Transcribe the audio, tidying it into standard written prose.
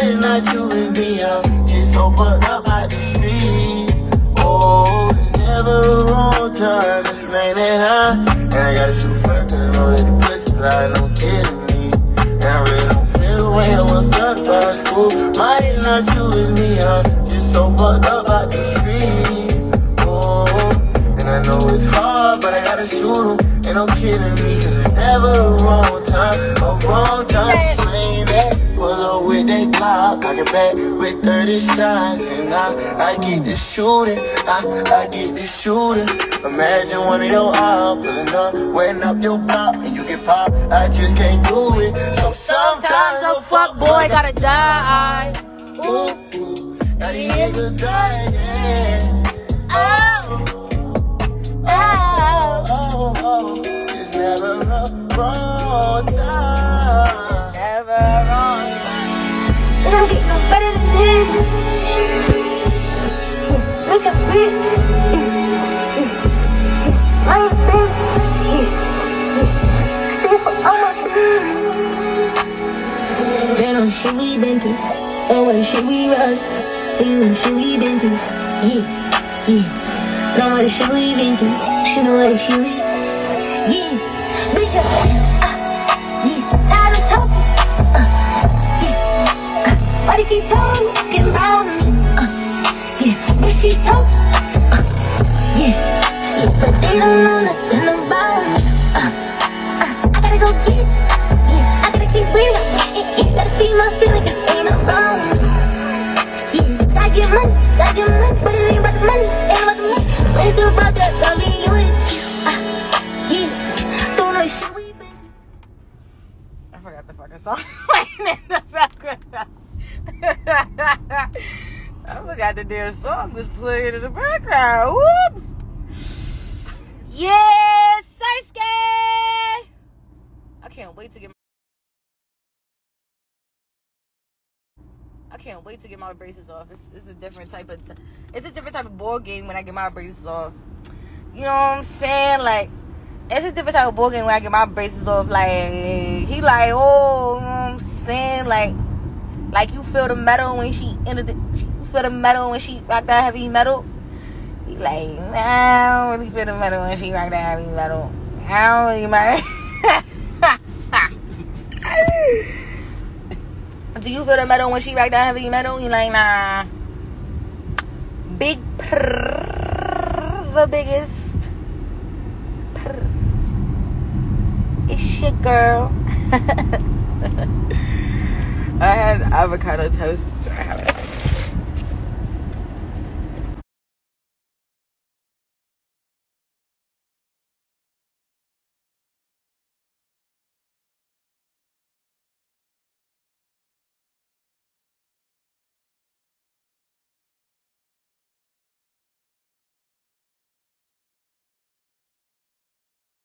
did not you and me? I'm just so fucked up out the street. Oh, never a wrong time, this ain't it, huh? And I gotta shoot front, cause I know that the pussy fly, no kidding me. And I really don't feel the way I was felt about school. My did not you and me, I'm just so fucked up out the street. Oh, and I know it's hard, but I gotta shoot him. Ain't no kidding me, cause it's never a wrong time, slaying that. Pull up with that Glock, I get back with 30 shots, and I get the shooting, I get the shooting. Imagine one of your eyes pulling up, wetting up your block, and you get popped, I just can't do it. So sometimes a fuck boy gotta die. Ooh, ooh, now the niggas die, yeah. Oh, it's never a wrong time. Never a wrong time. It don't get no better than this. It's a bitch. My bitch. Stay for all my shit. They know shit we been through. Know what shit we run. They know shit we been through. Yeah, yeah. Know what shit we been through. She know what shit we. Yeah, bitch. Yeah, out of top. Yeah. Why they keep talking about me? Yeah, they keep talking. Yeah, but they don't know nothing about me. I gotta go get it. Yeah, I gotta keep breathing. Gotta feed my feelings, ain't around me. Yeah, gotta get money, but it ain't about the money, ain't about the money. But it's about that loving unity. Yes, don't know shit we been. I forgot the fucking song playing in the background. I forgot the damn song was playing in the background. Whoops. Yes, Saisuke. I can't wait to get my braces off. It's a different type of board game when I get my braces off. You know what I'm saying? Like, it's a different type of board game when I get my braces off. Like, he like, oh, you know what I'm saying? Like you feel the metal when you feel the metal when she rock that heavy metal. He like, nah, I don't really feel the metal when she rock that heavy metal. I don't really mind. Do you feel the metal when she rock that heavy metal? He like, nah. Big prrr, the biggest prrr. It's your girl. I had avocado toast.